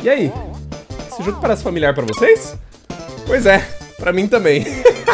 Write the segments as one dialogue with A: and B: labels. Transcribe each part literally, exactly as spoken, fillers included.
A: E aí? Esse jogo parece familiar pra vocês? Pois é, pra mim também.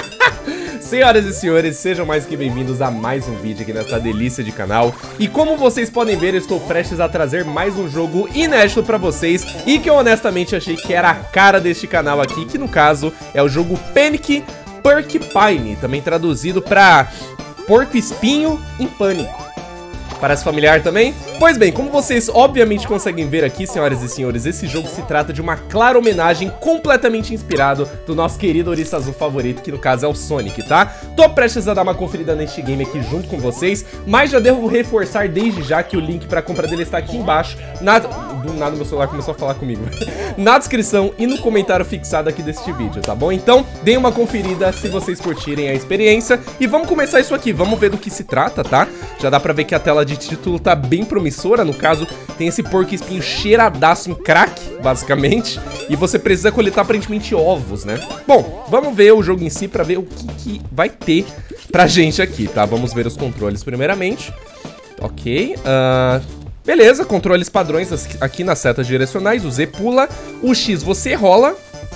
A: Senhoras e senhores, sejam mais que bem-vindos a mais um vídeo aqui nessa delícia de canal. E como vocês podem ver, eu estou prestes a trazer mais um jogo inédito pra vocês e que eu honestamente achei que era a cara deste canal aqui, que no caso é o jogo Panic Porcupine, também traduzido pra Porco Espinho em Pânico. Parece familiar também? Pois bem, como vocês obviamente conseguem ver aqui, senhoras e senhores, esse jogo se trata de uma clara homenagem completamente inspirado do nosso querido ouriço azul favorito, que no caso é o Sonic, tá? Tô prestes a dar uma conferida neste game aqui junto com vocês, mas já devo reforçar desde já que o link pra compra dele está aqui embaixo, na... do nada meu celular começou a falar comigo, na descrição e no comentário fixado aqui deste vídeo, tá bom? Então, deem uma conferida se vocês curtirem a experiência e vamos começar isso aqui, vamos ver do que se trata, tá? Já dá pra ver que a tela de título tá bem promissora, no caso tem esse porco espinho cheiradaço em crack, basicamente, e você precisa coletar aparentemente ovos, né? Bom, vamos ver o jogo em si pra ver o que, que vai ter pra gente aqui, tá? Vamos ver os controles primeiramente. Ok, uh, beleza, controles padrões aqui nas setas direcionais, o Z pula, o X você rola,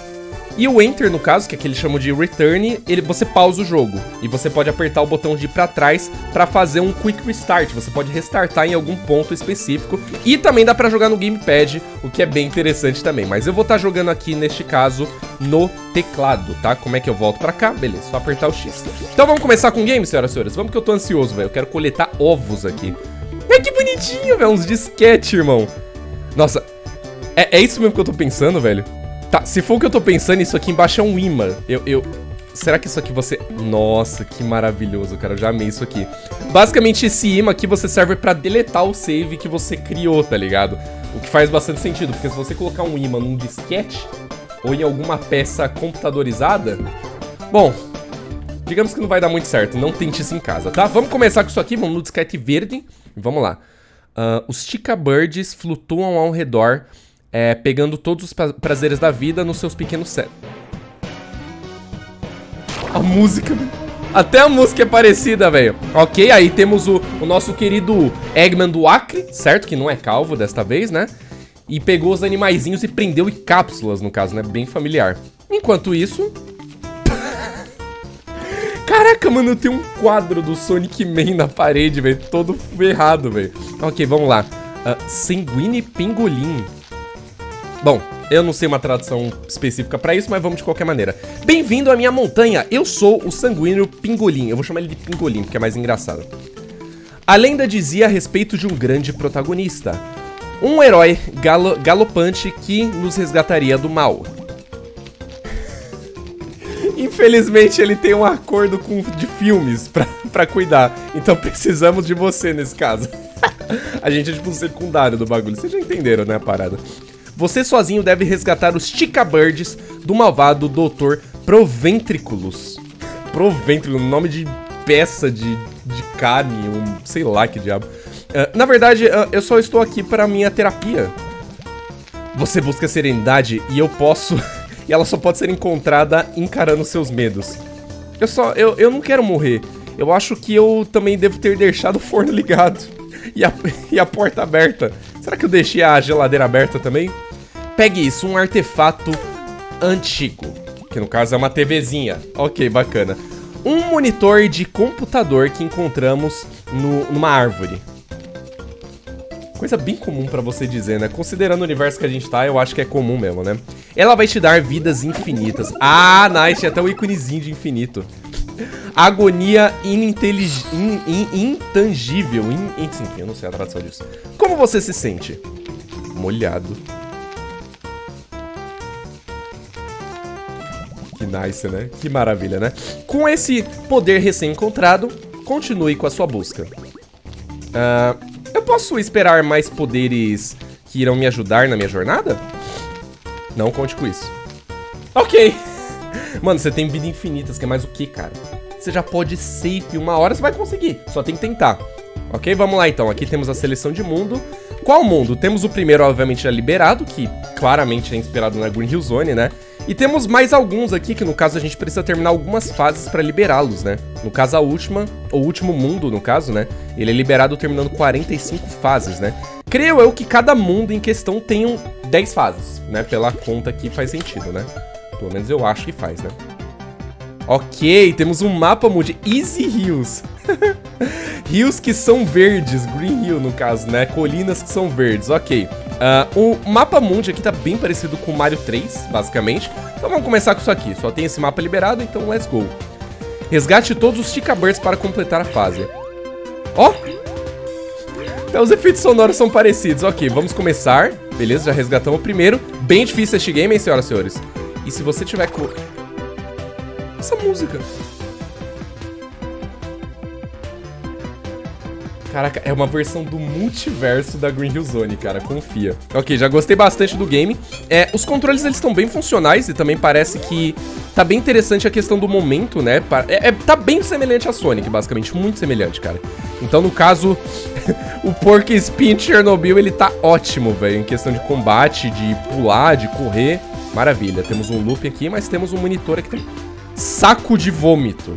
A: e o Enter, no caso, que é que eles chamam de Return, ele, você pausa o jogo. E você pode apertar o botão de ir pra trás pra fazer um Quick Restart. Você pode restartar em algum ponto específico. E também dá pra jogar no Gamepad, o que é bem interessante também. Mas eu vou estar jogando aqui, neste caso, no teclado, tá? Como é que eu volto pra cá? Beleza, só apertar o X. Então vamos começar com o game, senhoras e senhores? Vamos que eu tô ansioso, velho. Eu quero coletar ovos aqui. Ai, que bonitinho, velho. Uns disquete, irmão. Nossa, é, é isso mesmo que eu tô pensando, velho? Tá, se for o que eu tô pensando, isso aqui embaixo é um imã. Eu, eu... Será que isso aqui você... Nossa, que maravilhoso, cara. Eu já amei isso aqui. Basicamente, esse imã aqui você serve pra deletar o save que você criou, tá ligado? O que faz bastante sentido, porque se você colocar um imã num disquete ou em alguma peça computadorizada... Bom, digamos que não vai dar muito certo. Não tente isso em casa, tá? Vamos começar com isso aqui. Vamos no disquete verde. Vamos lá. Uh, os Chica Birds flutuam ao redor... É, pegando todos os prazeres da vida nos seus pequenos cérebros. A música, até a música é parecida, velho. Ok, aí temos o, o nosso querido Eggman do Acre, certo? Que não é calvo desta vez, né? E pegou os animaizinhos e prendeu em cápsulas, no caso, né? Bem familiar. Enquanto isso... Caraca, mano, tem um quadro do Sonic Man na parede, velho. Todo ferrado, velho. Ok, vamos lá. Uh, Sanguine Pingolim. Bom, eu não sei uma tradução específica pra isso, mas vamos de qualquer maneira. Bem-vindo à minha montanha, eu sou o Sanguíneo Pingolim. Eu vou chamar ele de Pingolim, porque é mais engraçado. A lenda dizia a respeito de um grande protagonista. Um herói galo galopante que nos resgataria do mal. Infelizmente, ele tem um acordo com, de filmes pra, pra cuidar. Então precisamos de você nesse caso. A gente é tipo um secundário do bagulho. Vocês já entenderam, né, a parada? Você sozinho deve resgatar os Chica Birds do malvado doutor Proventriculus. Proventriculus, nome de peça de, de carne, um, sei lá que diabo. Uh, na verdade, uh, eu só estou aqui para minha terapia. Você busca serenidade e eu posso... e ela só pode ser encontrada encarando seus medos. Eu só... Eu, eu não quero morrer. Eu acho que eu também devo ter deixado o forno ligado. E a, e a porta aberta. Será que eu deixei a geladeira aberta também? Pegue isso, um artefato antigo. Que no caso é uma TVzinha. Ok, bacana. Um monitor de computador que encontramos no, numa árvore. Coisa bem comum pra você dizer, né? Considerando o universo que a gente tá, eu acho que é comum mesmo, né? Ela vai te dar vidas infinitas. Ah, nice, tinha até o íconezinho de infinito. Agonia inintelig... in, in, intangível. In, enfim, eu não sei a tradução disso. Como você se sente? Molhado. Que nice, né? Que maravilha, né? Com esse poder recém-encontrado, continue com a sua busca. Uh, eu posso esperar mais poderes que irão me ajudar na minha jornada? Não conte com isso. Ok. Mano, você tem vida infinitas, que é mais o que, cara? Você já pode safe, uma hora você vai conseguir, só tem que tentar. Ok, vamos lá então, aqui temos a seleção de mundo. Qual mundo? Temos o primeiro, obviamente, já liberado, que claramente é inspirado na Green Hill Zone, né? E temos mais alguns aqui, que no caso a gente precisa terminar algumas fases pra liberá-los, né? No caso a última, o último mundo, no caso, né? Ele é liberado terminando quarenta e cinco fases, né? Creio eu que cada mundo em questão tenha dez fases, né? Pela conta aqui faz sentido, né? Pelo menos eu acho que faz, né? Ok, temos um mapa mundi. Easy Hills. Rios que são verdes, Green Hill no caso, né? Colinas que são verdes, ok. Uh, o mapa mundi aqui tá bem parecido com o Mario três, basicamente. Então vamos começar com isso aqui. Só tem esse mapa liberado, então let's go. Resgate todos os Chica-Birds para completar a fase. Ó! Oh! Até os efeitos sonoros são parecidos. Ok, vamos começar. Beleza, já resgatamos o primeiro. Bem difícil este game, hein, senhoras e senhores? E se você tiver com... essa música... Caraca, é uma versão do multiverso da Green Hill Zone, cara, confia. Ok, já gostei bastante do game. É, os controles, eles estão bem funcionais e também parece que tá bem interessante a questão do momento, né? É, é, tá bem semelhante a Sonic, basicamente, muito semelhante, cara. Então, no caso, o Porky Spin Chernobyl, ele tá ótimo, velho, em questão de combate, de pular, de correr. Maravilha, temos um loop aqui, mas temos um monitor aqui também. Saco de vômito.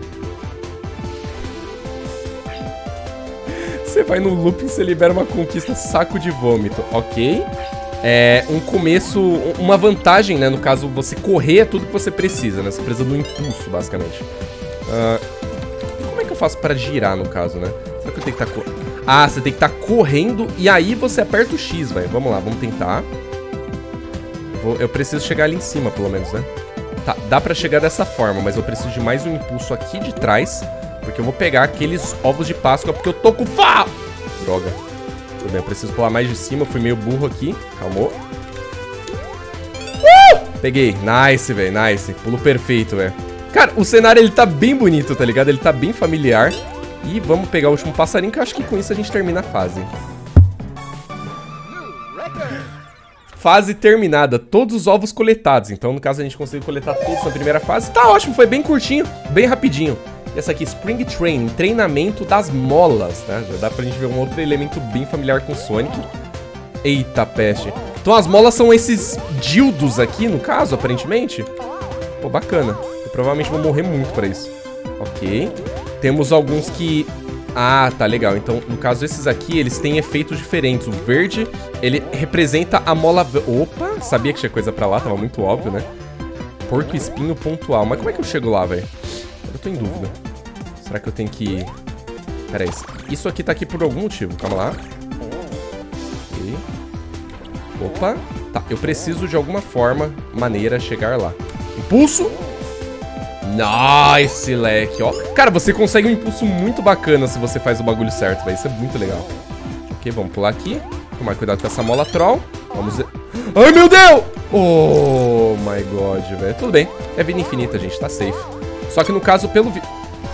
A: Você vai no looping, você libera uma conquista saco de vômito, ok? É um começo, uma vantagem, né? No caso, você correr é tudo que você precisa, né? Você precisa do impulso, basicamente. Uh, como é que eu faço pra girar, no caso, né? Será que eu tenho que estar... Tá... Ah, você tem que estar tá correndo e aí você aperta o X, velho. Vamos lá, vamos tentar. Vou... Eu preciso chegar ali em cima, pelo menos, né? Tá, dá pra chegar dessa forma, mas eu preciso de mais um impulso aqui de trás... Porque eu vou pegar aqueles ovos de Páscoa, porque eu tô com fá! Droga. Tudo bem, eu preciso pular mais de cima. Fui meio burro aqui. Calmou. Uh! Peguei. Nice, velho. Nice. Pulo perfeito, velho. Cara, o cenário, ele tá bem bonito, tá ligado? Ele tá bem familiar. E vamos pegar o último passarinho, que eu acho que com isso a gente termina a fase. Fase terminada. Todos os ovos coletados. Então, no caso, a gente conseguiu coletar todos na primeira fase. Tá ótimo. Foi bem curtinho. Bem rapidinho. Essa aqui, Spring Training, treinamento das molas, né? Já dá pra gente ver um outro elemento bem familiar com Sonic. Eita, peste. Então as molas são esses dildos aqui, no caso, aparentemente. Pô, bacana. Eu provavelmente vou morrer muito pra isso. Ok. Temos alguns que... Ah, tá, legal. Então, no caso, esses aqui, eles têm efeitos diferentes. O verde, ele representa a mola... Opa, sabia que tinha coisa pra lá, tava muito óbvio, né? Porco espinho pontual. Mas como é que eu chego lá, velho? Eu tô em dúvida. Será que eu tenho que... Pera aí. Isso aqui tá aqui por algum motivo. Calma lá. Ok. Opa. Tá, eu preciso de alguma forma, maneira, chegar lá. Impulso. Nice, leque, ó. Cara, você consegue um impulso muito bacana se você faz o bagulho certo, velho. Isso é muito legal. Ok, vamos pular aqui. Tomar cuidado com essa mola troll. Vamos ver... Ai, meu Deus! Oh, my God, velho. Tudo bem. É vida infinita, gente. Tá safe. Só que no caso, pelo... Vi...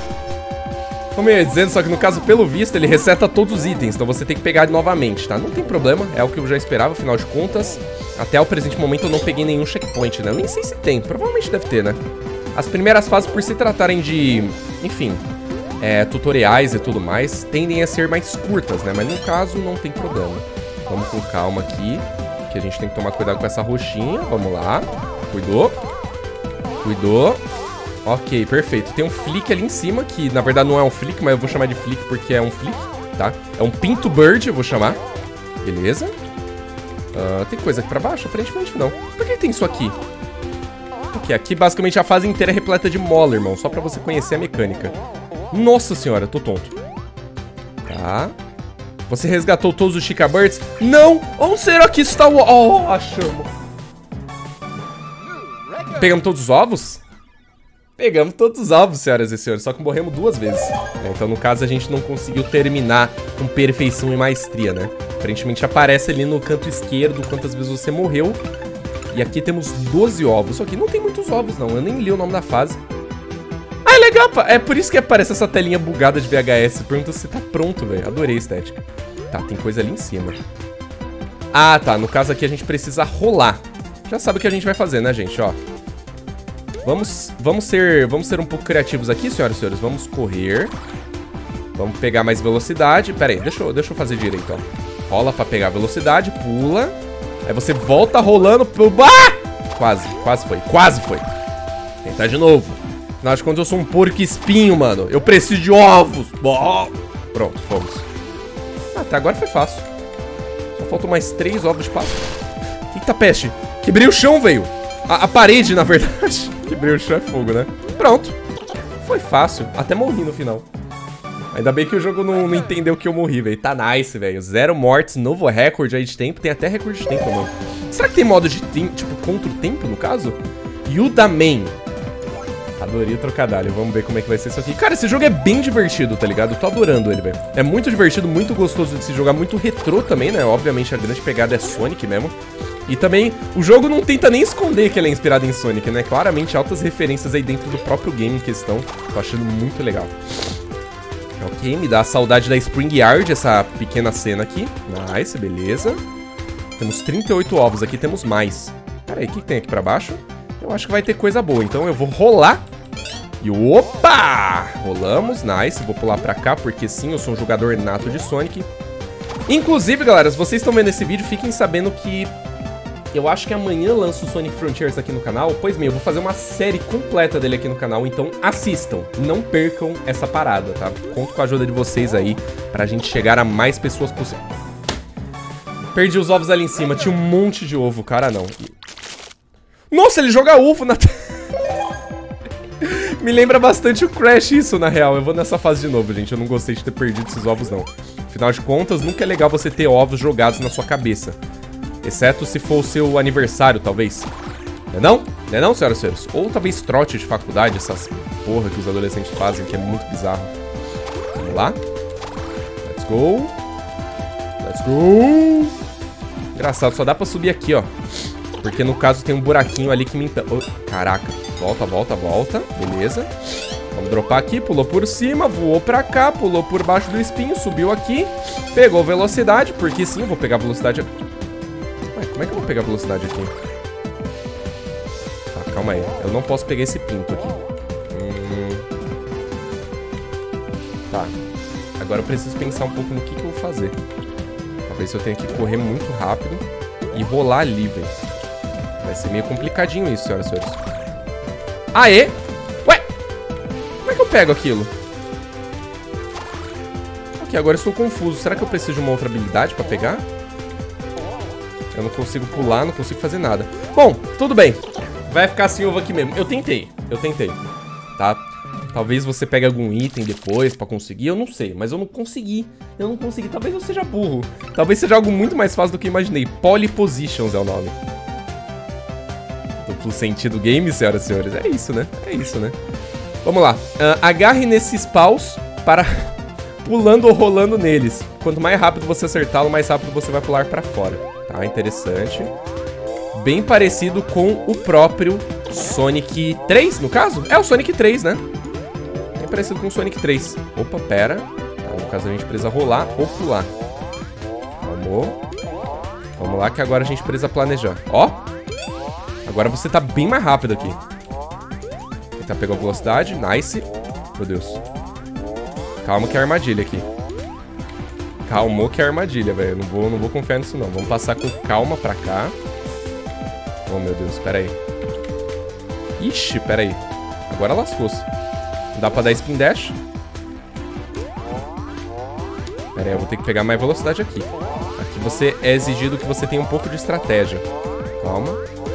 A: Como eu ia dizendo, só que no caso, pelo visto, ele reseta todos os itens. Então você tem que pegar novamente, tá? Não tem problema, é o que eu já esperava, afinal de contas. Até o presente momento eu não peguei nenhum checkpoint, né? Eu nem sei se tem, provavelmente deve ter, né? As primeiras fases, por se tratarem de... Enfim, é, tutoriais e tudo mais, tendem a ser mais curtas, né? Mas no caso, não tem problema. Vamos com calma aqui, que a gente tem que tomar cuidado com essa roxinha. Vamos lá. Cuidou. Cuidou. Ok, perfeito. Tem um flick ali em cima, que na verdade não é um flick, mas eu vou chamar de flick porque é um flick, tá? É um pinto bird, eu vou chamar. Beleza. Uh, tem coisa aqui pra baixo? Aparentemente não. Por que tem isso aqui? Porque aqui basicamente a fase inteira é repleta de mola, irmão. Só pra você conhecer a mecânica. Nossa senhora, tô tonto. Tá. Você resgatou todos os Chica-Birds? Não! Onde será que está o... Oh, achamos. Pegamos todos os ovos? Pegamos todos os ovos, senhoras e senhores, só que morremos duas vezes. Então, no caso, a gente não conseguiu terminar com perfeição e maestria, né? Aparentemente aparece ali no canto esquerdo quantas vezes você morreu. E aqui temos doze ovos. Só que não tem muitos ovos, não. Eu nem li o nome da fase. Ah, é legal, pá. É por isso que aparece essa telinha bugada de V H S. Pergunta se tá pronto, velho. Adorei a estética. Tá, tem coisa ali em cima. Ah, tá. No caso aqui a gente precisa rolar. Já sabe o que a gente vai fazer, né, gente? Ó. Vamos, vamos, ser, vamos ser um pouco criativos aqui, senhoras e senhores. Vamos correr. Vamos pegar mais velocidade. Pera aí, deixa eu, deixa eu fazer direito, ó. Rola pra pegar velocidade, pula. Aí você volta rolando pro... Ah! quase, quase foi, quase foi. Tentar de novo. Afinal de contas, eu sou um porco espinho, mano. Eu preciso de ovos. Oh. Pronto, fomos. Ah, até agora foi fácil. Só faltam mais três ovos de Páscoa. Eita peste. Quebrei o chão, velho. A, a parede, na verdade. Quebrei o chão é fogo, né? Pronto. Foi fácil. Até morri no final. Ainda bem que o jogo não, não entendeu que eu morri, velho. Tá nice, velho. Zero mortes, novo recorde aí de tempo. Tem até recorde de tempo, mano. Será que tem modo de tempo, tipo, contra o tempo, no caso? Yudaman. Adorei o trocadilho. Vamos ver como é que vai ser isso aqui. Cara, esse jogo é bem divertido, tá ligado? Eu tô adorando ele, velho. É muito divertido, muito gostoso de se jogar. Muito retrô também, né? Obviamente, a grande pegada é Sonic mesmo. E também, o jogo não tenta nem esconder que ele é inspirado em Sonic, né? Claramente, altas referências aí dentro do próprio game em questão. Tô achando muito legal. Ok, me dá a saudade da Spring Yard, essa pequena cena aqui. Nice, beleza. Temos trinta e oito ovos aqui, temos mais. Pera aí, o que tem aqui pra baixo? Eu acho que vai ter coisa boa, então eu vou rolar. E opa! Rolamos, nice. Vou pular pra cá, porque sim, eu sou um jogador nato de Sonic. Inclusive, galera, se vocês estão vendo esse vídeo, fiquem sabendo que eu acho que amanhã lanço o Sonic Frontiers aqui no canal. Pois bem, eu vou fazer uma série completa dele aqui no canal, então assistam. Não percam essa parada, tá? Conto com a ajuda de vocês aí, pra gente chegar a mais pessoas possível. Perdi os ovos ali em cima, tinha um monte de ovo, cara, não. Nossa, ele joga ovo na... Me lembra bastante o Crash isso, na real. Eu vou nessa fase de novo, gente. Eu não gostei de ter perdido esses ovos, não. Afinal de contas, nunca é legal você ter ovos jogados na sua cabeça. Exceto se for o seu aniversário, talvez. Não é não? Não é não, senhoras e senhores? Ou talvez trote de faculdade, essas porra que os adolescentes fazem, que é muito bizarro. Vamos lá. Let's go. Let's go. Engraçado, só dá pra subir aqui, ó. Porque no caso tem um buraquinho ali que me impede. Oh, caraca. Volta, volta, volta. Beleza. Vamos dropar aqui. Pulou por cima, voou pra cá, pulou por baixo do espinho, subiu aqui. Pegou velocidade, porque sim, eu vou pegar velocidade aqui. Ué, como é que eu vou pegar velocidade aqui? Tá, calma aí. Eu não posso pegar esse pinto aqui. Hum... Tá. Agora eu preciso pensar um pouco no que, que eu vou fazer. Talvez eu tenha que correr muito rápido e rolar ali, velho. Vai ser meio complicadinho isso, senhoras e senhores. Aê! Ué! Como é que eu pego aquilo? Ok, agora eu estou confuso. Será que eu preciso de uma outra habilidade pra pegar? Eu não consigo pular, não consigo fazer nada. Bom, tudo bem. Vai ficar assim ovo aqui mesmo. Eu tentei, eu tentei. Tá? Talvez você pegue algum item depois pra conseguir, eu não sei. Mas eu não consegui. Eu não consegui. Talvez eu seja burro. Talvez seja algo muito mais fácil do que eu imaginei. Polypositions é o nome. Duplo sentido game, senhoras e senhores. É isso, né? É isso, né? Vamos lá. Uh, agarre nesses paus para... pulando ou rolando neles. Quanto mais rápido você acertá-lo, mais rápido você vai pular pra fora. Tá, interessante. Bem parecido com o próprio Sonic três, no caso? É o Sonic três, né? Bem parecido com o Sonic três. Opa, pera. Tá, no caso a gente precisa rolar ou pular. Vamos. Vamos lá que agora a gente precisa planejar. Ó. Agora você tá bem mais rápido aqui. Tentar pegar a velocidade. Nice. Meu Deus. Calma que é armadilha aqui. Calmou que é armadilha, velho. Não vou, não vou confiar nisso, não. Vamos passar com calma pra cá. Oh, meu Deus. Pera aí. Ixi, pera aí. Agora lascou-se. Dá pra dar spin dash? Pera aí, eu vou ter que pegar mais velocidade aqui. Aqui você é exigido que você tenha um pouco de estratégia. Calma.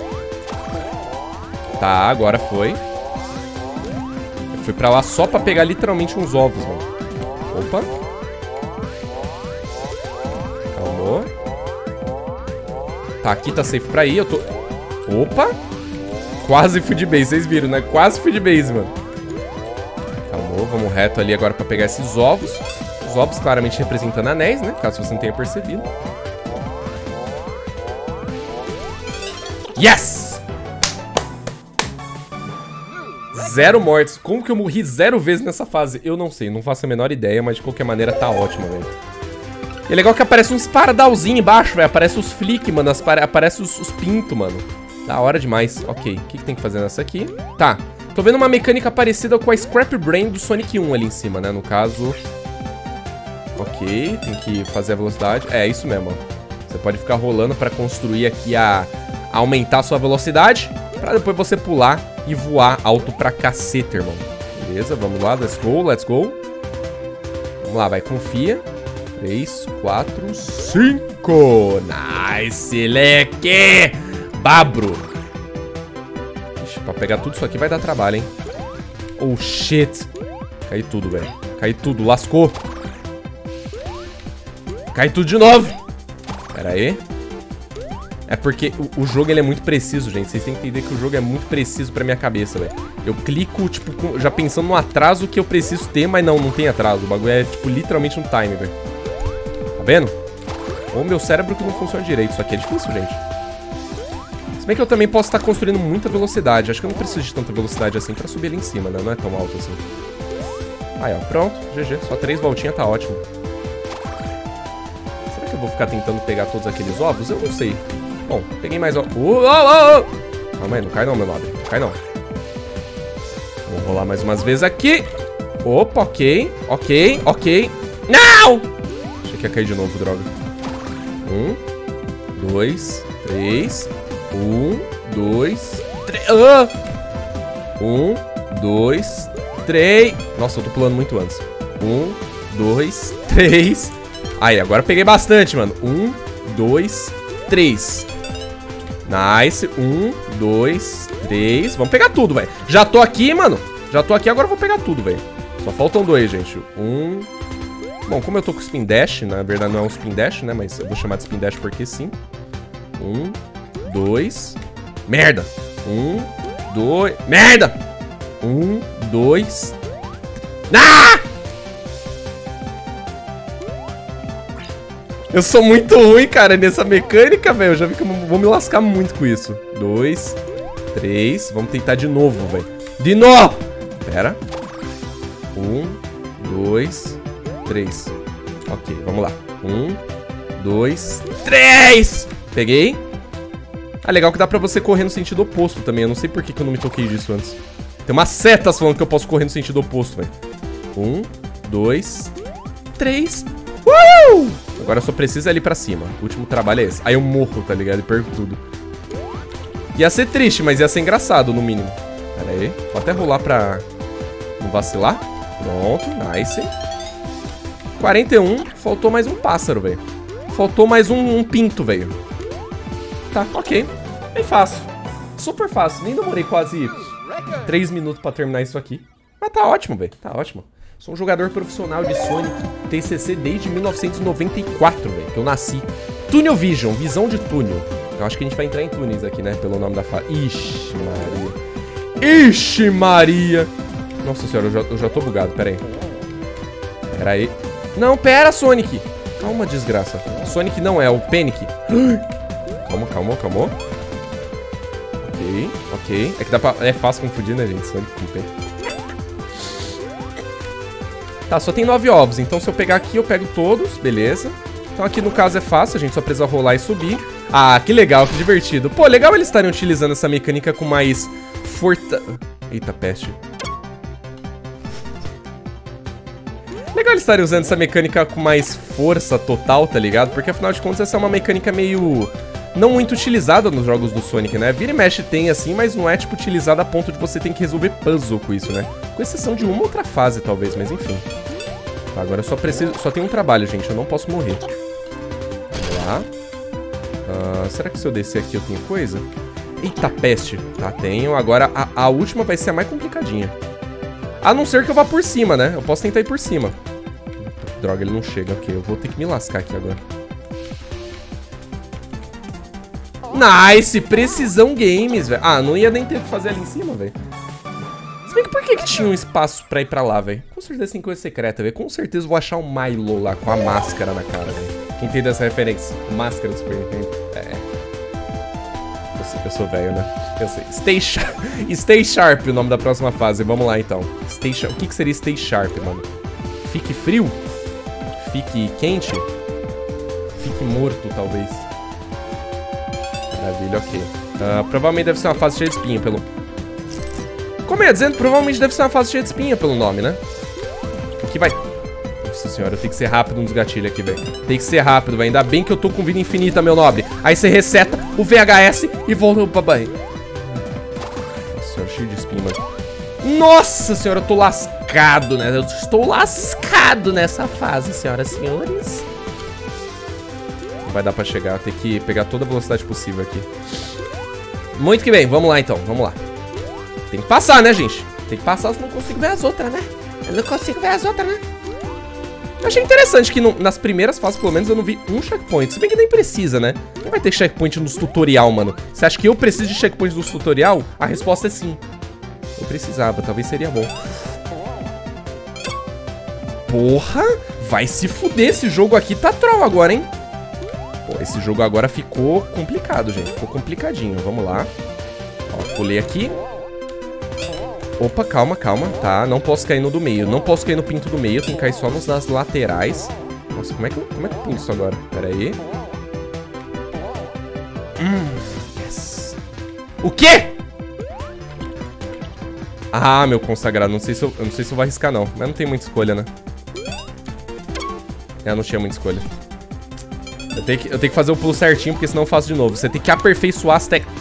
A: Tá, agora foi. Eu fui pra lá só pra pegar literalmente uns ovos, mano. Opa. Calmou. Tá, aqui tá safe pra ir. Eu tô... Opa. Quase fui de base, vocês viram, né? Quase fui de base, mano. Calmou, vamos reto ali agora pra pegar esses ovos. Os ovos claramente representando anéis, né? Caso você não tenha percebido. Yes! Zero mortes. Como que eu morri zero vezes nessa fase? Eu não sei, não faço a menor ideia, mas de qualquer maneira tá ótimo, velho. E é legal que aparece uns paradalzinhos embaixo, velho. Aparece os flick, mano. Aparece os, os pintos, mano. Da hora demais. Ok, o que, que tem que fazer nessa aqui? Tá, tô vendo uma mecânica parecida com a Scrap Brain do Sonic um ali em cima, né? No caso... Ok, tem que fazer a velocidade. É, isso mesmo, ó. Você pode ficar rolando pra construir aqui a, a aumentar a sua velocidade pra depois você pular e voar alto pra cacete, irmão. Beleza, vamos lá, let's go, let's go. Vamos lá, vai, confia. três, quatro, cinco. Nice, leque. Babro. Ixi, pra pegar tudo isso aqui vai dar trabalho, hein. Oh, shit. Cai tudo, velho. Cai tudo, lascou. Cai tudo de novo. Pera aí. É porque o, o jogo ele é muito preciso, gente. Vocês têm que entender que o jogo é muito preciso pra minha cabeça, velho. Eu clico, tipo, com, já pensando no atraso que eu preciso ter, mas não, não tem atraso. O bagulho é, tipo, literalmente um time, velho. Tá vendo? Ou meu cérebro que não funciona direito. Isso aqui é difícil, gente. Se bem que eu também posso estar construindo muita velocidade. Acho que eu não preciso de tanta velocidade assim pra subir ali em cima, né? Não é tão alto assim. Aí, ó. Pronto. G G. Só três voltinhas tá ótimo. Será que eu vou ficar tentando pegar todos aqueles ovos? Eu não sei. Bom, peguei mais ovos. Uh, oh, oh, oh. Calma aí, não cai não, meu nobre. Não cai não. Vamos rolar mais umas vezes aqui. Opa, ok. Ok, ok. Não! Achei que ia cair de novo, droga. Um, dois, três. Um, dois, três. Ah! Um, dois, três. Nossa, eu tô pulando muito antes. Um, dois, três. Aí, agora peguei bastante, mano. Um, dois, três. Nice. Um, dois, três. Vamos pegar tudo, velho. Já tô aqui, mano. Já tô aqui, agora eu vou pegar tudo, velho. Só faltam dois, gente. Um. Bom, como eu tô com Spin Dash, na verdade não é um Spin Dash, né? Mas eu vou chamar de Spin Dash porque sim. Um, dois. Merda. Um, dois. Merda! Um, dois. Ah! Eu sou muito ruim, cara, nessa mecânica, velho. Eu já vi que eu vou me lascar muito com isso. Dois, três. Vamos tentar de novo, velho. De novo! Pera. Um, dois, três. Ok, vamos lá. Um, dois, três! Peguei. Ah, legal que dá pra você correr no sentido oposto também. Eu não sei por que, que eu não me toquei disso antes. Tem umas setas falando que eu posso correr no sentido oposto, velho. Um, dois, três. Uh! Agora eu só preciso ir ali pra cima. O último trabalho é esse. Aí eu morro, tá ligado? E perco tudo. Ia ser triste, mas ia ser engraçado, no mínimo. Pera aí. Vou até rolar pra não vacilar. Pronto, nice. quarenta e um. Faltou mais um pássaro, velho. Faltou mais um, um pinto, velho. Tá, ok. Bem fácil. Super fácil. Nem demorei quase três minutos pra terminar isso aqui. Mas tá ótimo, velho. Tá ótimo. Sou um jogador profissional de Sonic T C C desde mil novecentos e noventa e quatro, velho, que eu nasci. Tunnel Vision, visão de túnel. Eu acho que a gente vai entrar em túneis aqui, né, pelo nome da fase. Ixi, Maria. Ixi, Maria. Nossa senhora, eu já, eu já tô bugado, pera aí. Pera aí. Não, pera, Sonic. Calma, desgraça. Sonic não é, o Panic. Calma, calma, calma. Ok, ok. É que dá pra... É fácil confundir, né, gente? Sonic com Panic. Tá, só tem nove ovos, então se eu pegar aqui eu pego todos, beleza. Então aqui no caso é fácil, a gente só precisa rolar e subir. Ah, que legal, que divertido. Pô, legal eles estarem utilizando essa mecânica com mais forta... Eita, peste. Legal eles estarem usando essa mecânica com mais força total, tá ligado? Porque afinal de contas essa é uma mecânica meio... não muito utilizada nos jogos do Sonic, né? Vira e mexe tem assim, mas não é, tipo, utilizada a ponto de você ter que resolver puzzle com isso, né? Com exceção de uma outra fase, talvez, mas enfim. Tá, agora eu só preciso... Só tem um trabalho, gente. Eu não posso morrer. Vamos lá. Uh, será que se eu descer aqui eu tenho coisa? Eita, peste. Tá, tenho. Agora a, a última vai ser a mais complicadinha. A não ser que eu vá por cima, né? Eu posso tentar ir por cima. Droga, ele não chega. Ok, eu vou ter que me lascar aqui agora. Nice! Precisão Games, velho. Ah, não ia nem ter que fazer ali em cima, velho. Se bem que por que, que tinha um espaço pra ir pra lá, velho? Com certeza tem coisa secreta, velho. Com certeza eu vou achar o Milo lá com a máscara na cara, velho. Quem entende essa referência? Máscara do Super Nintendo. É. Eu sou, eu sou velho, né? Eu sei. Stay Sharp. Stay Sharp, o nome da próxima fase. Vamos lá, então. Stay Sharp. O que, que seria Stay Sharp, mano? Fique frio? Fique quente? Fique morto, talvez. Maravilha, ok. Uh, provavelmente deve ser uma fase cheia de espinha pelo... Como eu ia dizendo, provavelmente deve ser uma fase cheia de espinha pelo nome, né? Aqui vai... Nossa senhora, eu tenho que ser rápido nos gatilhos aqui, velho. Tem que ser rápido, velho. Ainda bem que eu tô com vida infinita, meu nobre. Aí você reseta o V H S e volta pra banho. Nossa senhora, cheio de espinho, mano. Nossa senhora, eu tô lascado, né? Eu estou lascado nessa fase, senhoras e senhores. Não vai dar pra chegar, tem que pegar toda a velocidade possível aqui. Muito que bem, vamos lá então, vamos lá. Tem que passar, né, gente? Tem que passar, senão não consigo ver as outras, né? Eu não consigo ver as outras, né? Eu achei interessante que no, nas primeiras fases, pelo menos, eu não vi um checkpoint. Se bem que nem precisa, né? Não vai ter checkpoint nos tutorial, mano. Você acha que eu preciso de checkpoint nos tutorial? A resposta é sim. Eu precisava, talvez seria bom. Porra, vai se fuder, esse jogo aqui tá troll agora, hein? Pô, esse jogo agora ficou complicado, gente. Ficou complicadinho, vamos lá. Ó, pulei aqui. Opa, calma, calma, tá? Não posso cair no do meio, não posso cair no pinto do meio. Tem que cair só nos das laterais. Nossa, como é que eu, como é que eu pulo isso agora? Pera aí. Hum, yes. O quê? Ah, meu consagrado, não sei se eu, eu não sei se eu vou arriscar não, mas não tem muita escolha, né? É, não tinha muita escolha. Eu tenho, que, eu tenho que fazer o pulo certinho, porque senão eu faço de novo. Você tem que aperfeiçoar as técnicas.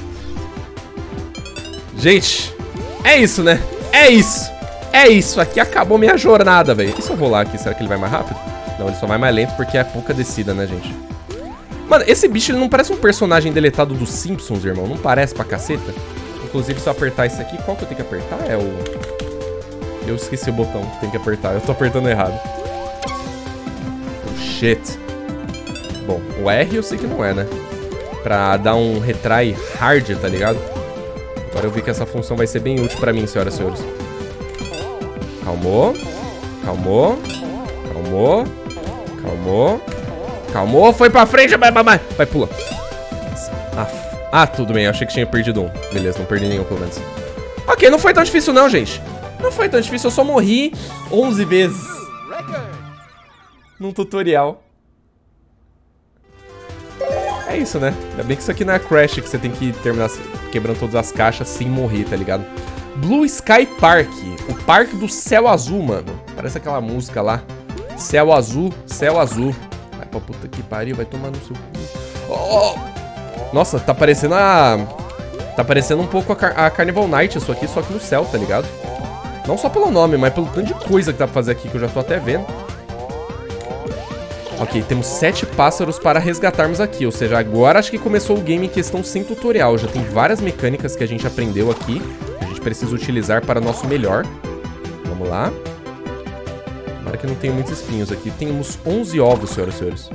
A: Gente, é isso, né? É isso. É isso, aqui acabou minha jornada, velho. E se eu rolar aqui, será que ele vai mais rápido? Não, ele só vai mais lento porque é pouca descida, né, gente? Mano, esse bicho, ele não parece um personagem deletado dos Simpsons, irmão? Não parece pra caceta? Inclusive, se eu apertar isso aqui, qual que eu tenho que apertar? É o... Eu esqueci o botão que tem que apertar. Eu tô apertando errado. Oh, shit. Bom, o R eu sei que não é, né? Pra dar um retry hard, tá ligado? Agora eu vi que essa função vai ser bem útil pra mim, senhoras e senhores. Calmou. Calmou. Calmou. Calmou. Calmou. Foi pra frente. Vai, vai, vai. Vai, pula. Ah, Ah, tudo bem, eu achei que tinha perdido um. Beleza, não perdi nenhum, pelo menos. Ok, não foi tão difícil não, gente. Não foi tão difícil, eu só morri onze vezes num tutorial. É isso, né? Ainda bem que isso aqui não é Crash, que você tem que terminar quebrando todas as caixas sem morrer, tá ligado? Blue Sky Park, o parque do céu azul, mano. Parece aquela música lá. Céu azul, céu azul. Vai pra puta que pariu, vai tomar no seu cu. Oh! Nossa, tá parecendo a... Tá parecendo um pouco a, Car a Carnival Night isso aqui, só que no céu, tá ligado? Não só pelo nome, mas pelo tanto de coisa que dá pra fazer aqui, que eu já tô até vendo. Ok, temos sete pássaros para resgatarmos aqui, ou seja, agora acho que começou o game em questão sem tutorial. Já tem várias mecânicas que a gente aprendeu aqui, que a gente precisa utilizar para nosso melhor. Vamos lá. Tomara que não tenha muitos espinhos aqui. Temos onze ovos, senhoras e senhores.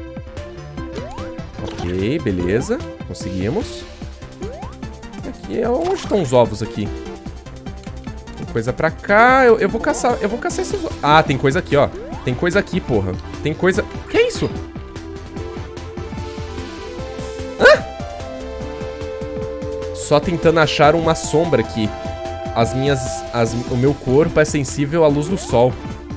A: Ok, beleza. Conseguimos. Aqui é onde estão os ovos aqui? Tem coisa pra cá. Eu, eu vou caçar. Eu vou caçar esses ovos. Ah, tem coisa aqui, ó. Tem coisa aqui, porra. Tem coisa... Que é isso? Hã? Só tentando achar uma sombra aqui. As minhas... As, o meu corpo é sensível à luz do sol.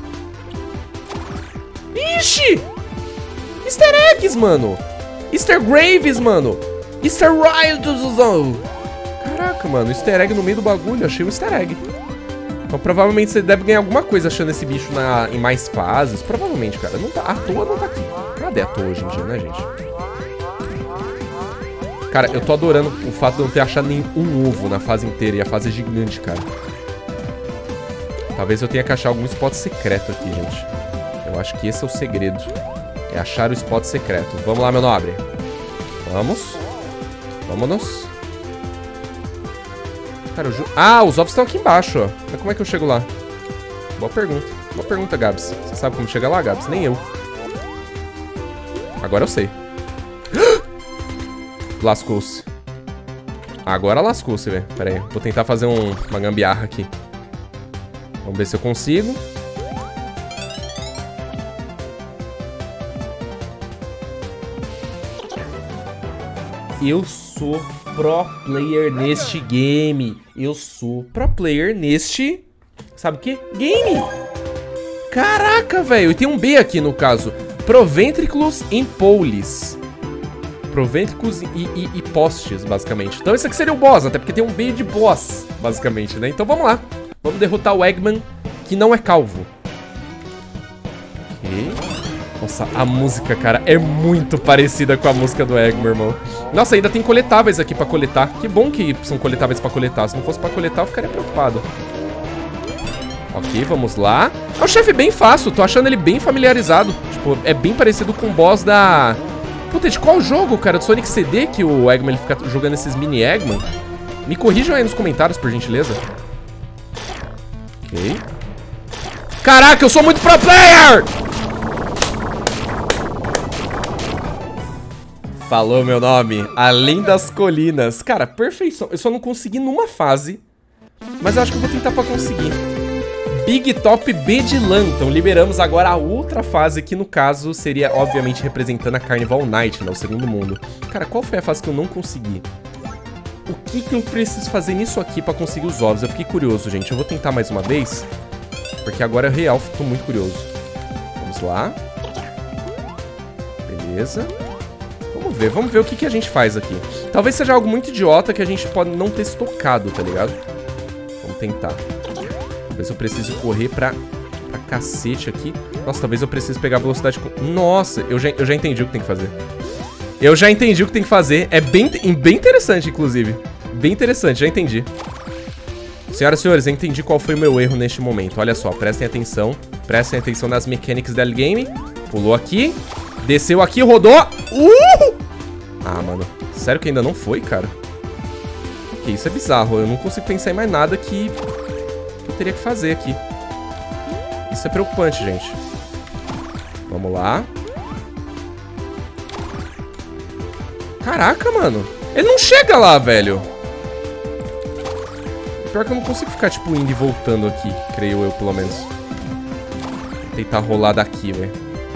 A: Ixi! Easter eggs, mano! Easter Graves, mano! Easter Riot! Caraca, mano, easter egg no meio do bagulho. Achei um easter egg. Então provavelmente você deve ganhar alguma coisa achando esse bicho na, em mais fases. Provavelmente, cara. Não tá, à toa não tá aqui. Cadê à toa hoje em dia, né, gente? Cara, eu tô adorando o fato de eu não ter achado nenhum ovo na fase inteira. E a fase é gigante, cara. Talvez eu tenha que achar algum spot secreto aqui, gente. Eu acho que esse é o segredo. É achar o spot secreto. Vamos lá, meu nobre. Vamos. Vamos. Cara, eu ju... Ah, os ovos estão aqui embaixo, ó. Mas como é que eu chego lá? Boa pergunta. Boa pergunta, Gabs. Você sabe como chegar lá, Gabs? Nem eu. Agora eu sei. Lascou-se. Agora lascou-se, velho. Pera aí. Vou tentar fazer um... uma gambiarra aqui. Vamos ver se eu consigo. Eu sou pro player neste game. Eu sou pro player neste... Sabe o quê? Game! Caraca, velho. E tem um B aqui no caso. Proventriculus impollis. Proventriculus e, e, e postes, basicamente. Então esse aqui seria o boss, até porque tem um B de boss, basicamente, né? Então vamos lá. Vamos derrotar o Eggman, que não é calvo. Ok. Nossa, a música, cara, é muito parecida com a música do Eggman, irmão. Nossa, ainda tem coletáveis aqui pra coletar. Que bom que são coletáveis pra coletar. Se não fosse pra coletar, eu ficaria preocupado. Ok, vamos lá. É um chefe bem fácil, tô achando ele bem familiarizado. Tipo, é bem parecido com o boss da... Puta, de qual jogo, cara? Do Sonic C D que o Eggman ele fica jogando esses mini Eggman? Me corrijam aí nos comentários, por gentileza. Ok. Caraca, eu sou muito pro player! Falou meu nome. Além das colinas. Cara, perfeição. Eu só não consegui numa fase, mas eu acho que eu vou tentar pra conseguir. Big Top B de Lã. Então liberamos agora a outra fase, que no caso seria, obviamente, representando a Carnival Night, né? O segundo mundo. Cara, qual foi a fase que eu não consegui? O que que eu preciso fazer nisso aqui pra conseguir os ovos? Eu fiquei curioso, gente. Eu vou tentar mais uma vez, porque agora, real, tô muito curioso. Vamos lá. Beleza. Vamos ver, vamos ver o que que a gente faz aqui. Talvez seja algo muito idiota que a gente pode não ter estocado, tá ligado? Vamos tentar. Talvez eu precise correr pra, pra cacete aqui. Nossa, talvez eu precise pegar a velocidade com... Nossa, eu já, eu já entendi o que tem que fazer. Eu já entendi o que tem que fazer. É bem, bem interessante, inclusive. Bem interessante, já entendi. Senhoras e senhores, eu entendi qual foi o meu erro neste momento. Olha só, prestem atenção. Prestem atenção nas mechanics del game. Pulou aqui. Desceu aqui, rodou. Uh! Ah, mano. Sério que ainda não foi, cara? Ok, isso é bizarro. Eu não consigo pensar em mais nada que... que eu teria que fazer aqui. Isso é preocupante, gente. Vamos lá. Caraca, mano. Ele não chega lá, velho. Pior que eu não consigo ficar, tipo, indo e voltando aqui. Creio eu, pelo menos. Vou tentar rolar daqui, velho.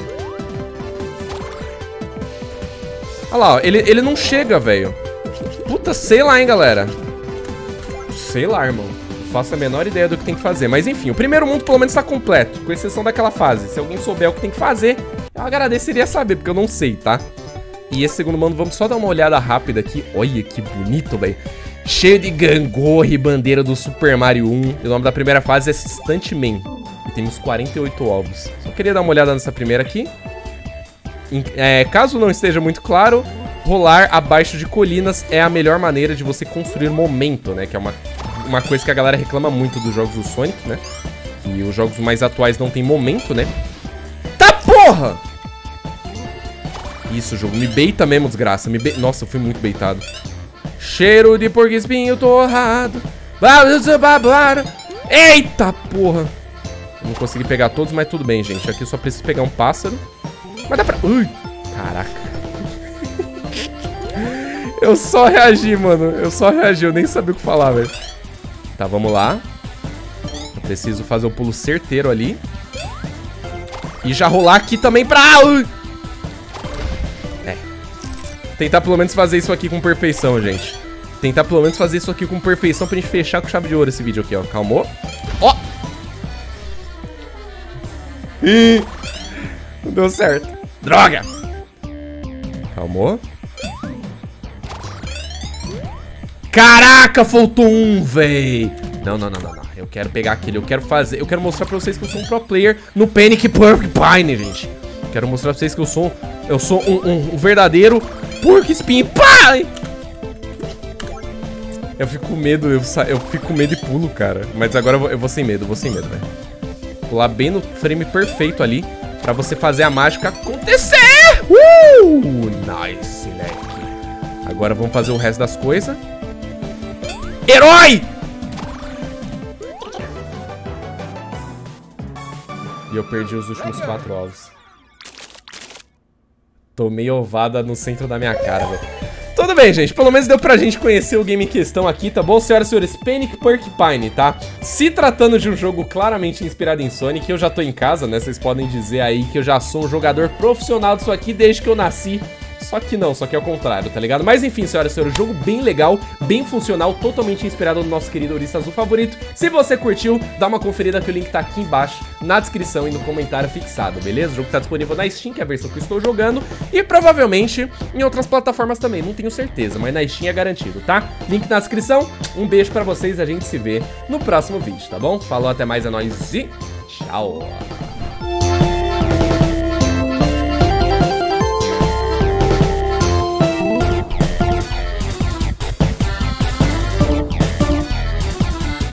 A: Olha lá, ó. Ele, ele não chega, velho. Puta, sei lá, hein, galera. Sei lá, irmão. Não faço a menor ideia do que tem que fazer. Mas, enfim, o primeiro mundo, pelo menos, tá completo. Com exceção daquela fase. Se alguém souber o que tem que fazer, eu agradeceria saber, porque eu não sei, tá? E esse segundo mundo, vamos só dar uma olhada rápida aqui. Olha que bonito, velho. Cheio de gangorra e bandeira do Super Mario um. E o nome da primeira fase é Stuntman. E temos quarenta e oito ovos. Só queria dar uma olhada nessa primeira aqui. É, caso não esteja muito claro, rolar abaixo de colinas é a melhor maneira de você construir momento, né? Que é uma, uma coisa que a galera reclama muito dos jogos do Sonic, né? Que os jogos mais atuais não tem momento, né? Tá porra! Isso, jogo. Me beita mesmo, desgraça. Me be... Nossa, eu fui muito beitado. Cheiro de porco espinho torrado. Eita porra! Eu não consegui pegar todos, mas tudo bem, gente. Aqui eu só preciso pegar um pássaro. Mas dá pra... Ui! Caraca. Eu só reagi, mano. Eu só reagi. Eu nem sabia o que falar, velho. Tá, vamos lá. Eu preciso fazer o pulo certeiro ali. E já rolar aqui também pra... Ui! É. Tentar pelo menos fazer isso aqui com perfeição, gente. Tentar pelo menos fazer isso aqui com perfeição pra gente fechar com chave de ouro esse vídeo aqui, ó. Calmou. Ó! Ih! Não deu certo. Droga! Calmou. Caraca, faltou um, véi. Não, não, não, não, não. Eu quero pegar aquele. Eu quero fazer... Eu quero mostrar pra vocês que eu sou um pro player no Panic Porcupine, gente. Quero mostrar pra vocês que eu sou... Eu sou um, um, um verdadeiro Porco Espinho. Pai! Eu fico com medo. Eu, sa... eu fico com medo e pulo, cara. Mas agora eu vou, eu vou sem medo. Eu vou sem medo, velho. Pular bem no frame perfeito ali. Pra você fazer a mágica acontecer! Uh! Nice, leque. Agora vamos fazer o resto das coisas. Herói! E eu perdi os últimos quatro ovos. Tomei ovada no centro da minha cara, velho. Tudo bem, gente. Pelo menos deu pra gente conhecer o game em questão aqui, tá bom? Senhoras e senhores, Panic Porcupine, tá? Se tratando de um jogo claramente inspirado em Sonic, eu já tô em casa, né? Vocês podem dizer aí que eu já sou um jogador profissional disso aqui desde que eu nasci. Só que não, só que é o contrário, tá ligado? Mas enfim, senhoras e senhores, jogo bem legal, bem funcional, totalmente inspirado no nosso querido Ouriço Azul favorito. Se você curtiu, dá uma conferida que o link tá aqui embaixo, na descrição e no comentário fixado, beleza? O jogo tá disponível na Steam, que é a versão que eu estou jogando, e provavelmente em outras plataformas também, não tenho certeza, mas na Steam é garantido, tá? Link na descrição, um beijo pra vocês, a gente se vê no próximo vídeo, tá bom? Falou, até mais, é nóis e tchau!